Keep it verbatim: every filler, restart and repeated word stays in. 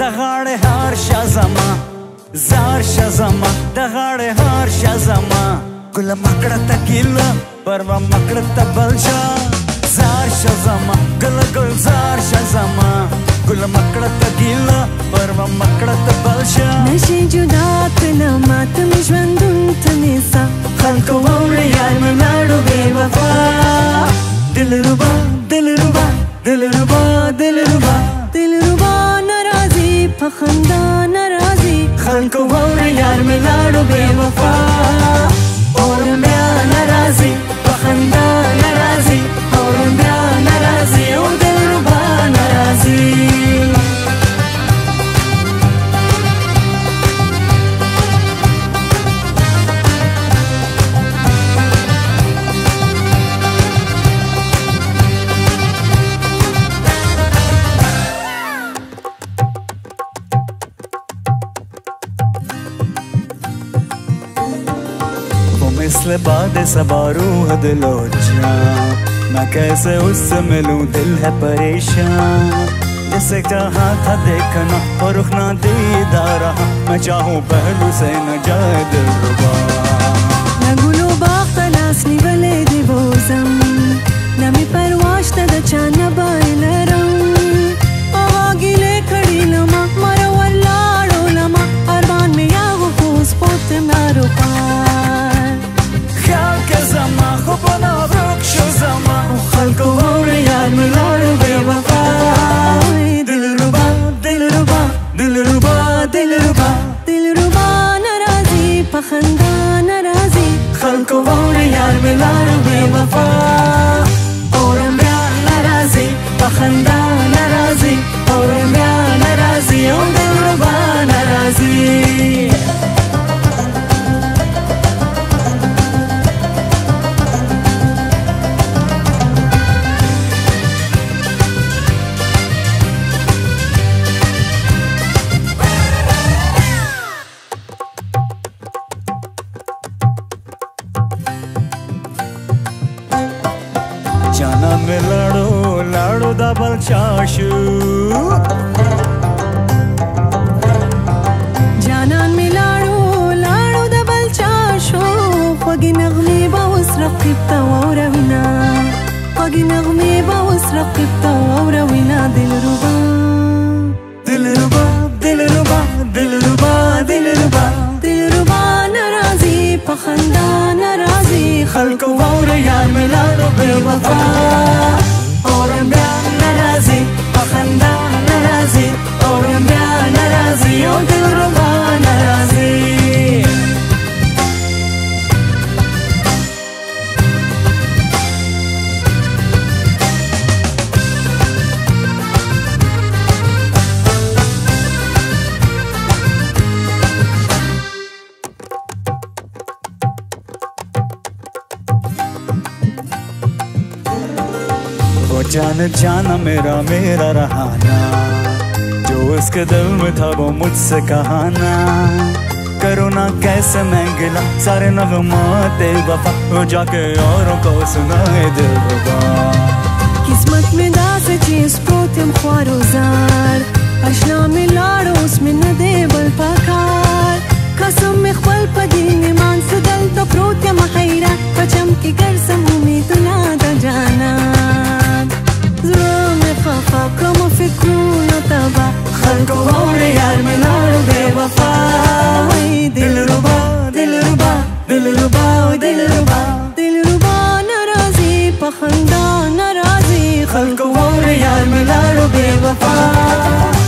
غاړې هار شه زما زار شه زما د غاړې هار شه زما ګله مکړه ته ګیله پروا مکړه ته بل شه زار شه زما ګله ګلزار شه زما ګله مکړه ته ګیله پروا مکړه ته بل شه نشي جدا کړله ماته مې ژوندون ته نیسه خلکو واورې یار مې لاړو بې وفا دلربا دلربا دلربا دلربا دلربا ناراضي په خندا ناراضي خلکو واورې یار مې لاړو بې وفا اور بیا ناراضي په خندا ناراضي اور بیا ناراضي او دلربا ناراضي مثل باد صبا روح دلو جان मैं कैसे उससे मिलूं दिल है परेशान जैसे चाहा था देखना और रुख ना दीदार रहा मैं चाहूं पहलू से न जाए दिलरुबा نګلو باغ ته لاس نیولې دی بوزم نه مې پرواز ته د چا نه بایلرم هغه ګیلې کړي لما مره ولاړو لما ارمان مې یاغو خوز پوتم ناروغان خیال که زما خو پنا ورک شو زما خلکو واورې یار مې لاړو بې وفا دلربا دلربا دلربا دلربا دلربا ناراضي په خندا ناراضي خلکو واورې یار مې لاړو بې وفا اورم بیا ناراضي په خندا ناراضي اورم بیا ناراضي او دلربا ناراضي जाना में लाड़ो लाड़ो दा बल चाशू جانان می لاړو لاړو د بل چا شو خوږې نغمې به اوس رقیب ته واوروینه خوږې نغمې به اوس رقیب ته واوروینه دلربا دلربا دلربا دلربا دلربا دلربا ناراضي په خندا ناراضي خلکو واورې یار مې لاړو بې وفا اورم بیا ناراضي په خندا ناراضي اورم بیا ناراضي او دلربا ناراضي जान जाना मेरा मेरा रहाना जो उसके दिल में था वो मुझसे कहाना करो ना कैसे मैं गिला सारे नगमाते वफा वो जाके औरों को सुनाए दिलरुबा किस्मत में दास चीज प्रोतम ख्वारो जार اشنا में लाड़ो उसमें न दे बल पकार कसम में खपल पदीन मान सदल तो प्रोतम खैरा पचम की कर समूमी तुला दा जाना زړه خفا کوم فکرونه تبا خلکو واورې یار مې لاړو بې وفا دلربا دلربا دلربا دلربا دلربا ناراضي په خندا ناراضي خلکو واورې یار مې لاړو بې وفا